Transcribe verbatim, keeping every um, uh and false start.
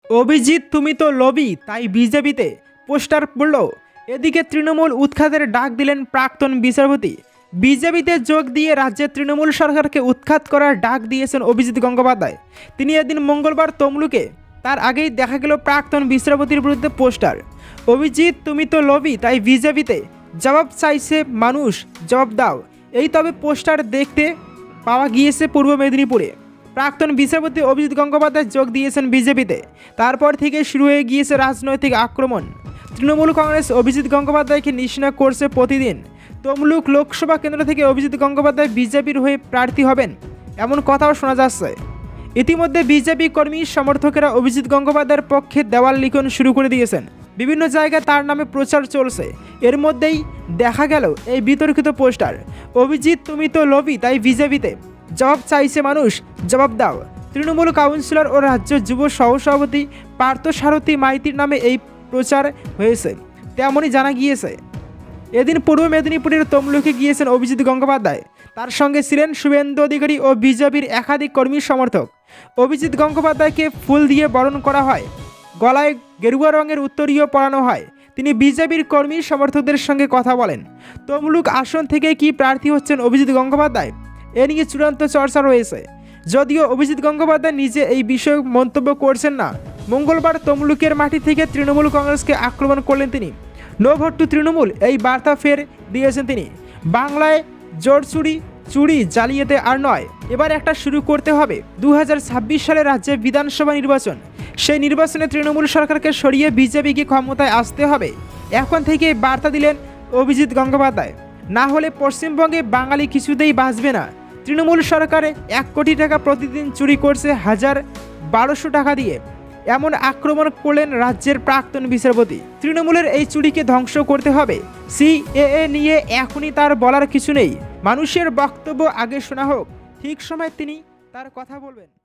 অভিজিৎ তুমি তো লোভী তাই বিজেপিতে পোস্টার পড়ল। এদিকে তৃণমূল উৎখাতের ডাক দিলেন প্রাক্তন বিচারপতি। বিজেপিতে যোগ দিয়ে রাজ্যের তৃণমূল সরকারকে উৎখাত করার ডাক দিয়েছেন অভিজিৎ গঙ্গোপাধ্যায়। তিনি এদিন মঙ্গলবার তমলুকে তার আগেই দেখা গেল প্রাক্তন বিচারপতির বিরুদ্ধে পোস্টার। অভিজিৎ তুমি তো লোভী তাই বিজেপিতে জবাব চাইছে মানুষ, জবাব দাও, এই তবে পোস্টার দেখতে পাওয়া গিয়েছে পূর্ব মেদিনীপুরে। প্রাক্তন বিচারপতি অভিজিৎ গঙ্গোপাধ্যায় যোগ দিয়েছেন বিজেপিতে। তারপর থেকে শুরু হয়ে গিয়েছে রাজনৈতিক আক্রমণ। তৃণমূল কংগ্রেস অভিজিৎ গঙ্গোপাধ্যায়কে নিশানা করছে প্রতিদিন। তমলুক লোকসভা কেন্দ্র থেকে অভিজিৎ গঙ্গোপাধ্যায় বিজেপির হয়ে প্রার্থী হবেন এমন কথাও শোনা যাচ্ছে। ইতিমধ্যে বিজেপি কর্মী সমর্থকেরা অভিজিৎ গঙ্গোপাধ্যায়ের পক্ষে দেওয়াল লিখন শুরু করে দিয়েছেন। বিভিন্ন জায়গায় তার নামে প্রচার চলছে। এর মধ্যেই দেখা গেল এই বিতর্কিত পোস্টার, অভিজিৎ তুমি তো লোভী তাই বিজেপিতে জবাব চাইছে মানুষ, জবাব দাও। তৃণমূল কাউন্সিলর ও রাজ্য যুব সহসভাপতি পার্থসারথী মাইতির নামে এই প্রচার হয়েছে তেমনই জানা গিয়েছে। এদিন পূর্ব মেদিনীপুরের তমলুকে গিয়েছেন অভিজিৎ গঙ্গোপাধ্যায়। তার সঙ্গে ছিলেন শুভেন্দু অধিকারী ও বিজেপির একাধিক কর্মী সমর্থক। অভিজিৎ গঙ্গোপাধ্যায়কে ফুল দিয়ে বরণ করা হয়, গলায় গেরুয়া রঙের উত্তরীয় পরানো হয়। তিনি বিজেপির কর্মী সমর্থকদের সঙ্গে কথা বলেন। তমলুক আসন থেকে কি প্রার্থী হচ্ছেন অভিজিৎ গঙ্গোপাধ্যায়, এ নিয়ে চূড়ান্ত চর্চা রয়েছে। যদিও অভিজিৎ গঙ্গোপাধ্যায় নিজে এই বিষয়ে মন্তব্য করছেন না। মঙ্গলবার তমলুকের মাটি থেকে তৃণমূল কংগ্রেসকে আক্রমণ করলেন তিনি। নো ভোট টু তৃণমূল এই বার্তা ফের দিয়েছেন তিনি। বাংলায় জোর চুরি চুরি জালিয়াতে আর নয়, এবার একটা শুরু করতে হবে। দু হাজার ছাব্বিশ সালে রাজ্যে বিধানসভা নির্বাচন, সেই নির্বাচনে তৃণমূল সরকারকে সরিয়ে বিজেপিকে ক্ষমতায় আসতে হবে। এখন থেকে বার্তা দিলেন অভিজিৎ গঙ্গোপাধ্যায়। না হলে পশ্চিমবঙ্গে বাঙালি কিছুতেই বাঁচবে না। তৃণমূল সরকারে এক কোটি টাকা প্রতিদিন চুরি করছে হাজার বারোশো টাকা দিয়ে, এমন আক্রমণ করলেন রাজ্যের প্রাক্তন বিচারপতি। তৃণমূলের এই চুরিকে ধ্বংস করতে হবে। সিএএ নিয়ে এখনই তার বলার কিছু নেই। মানুষের বক্তব্য আগে শোনা হোক, ঠিক সময় তিনি তার কথা বলবেন।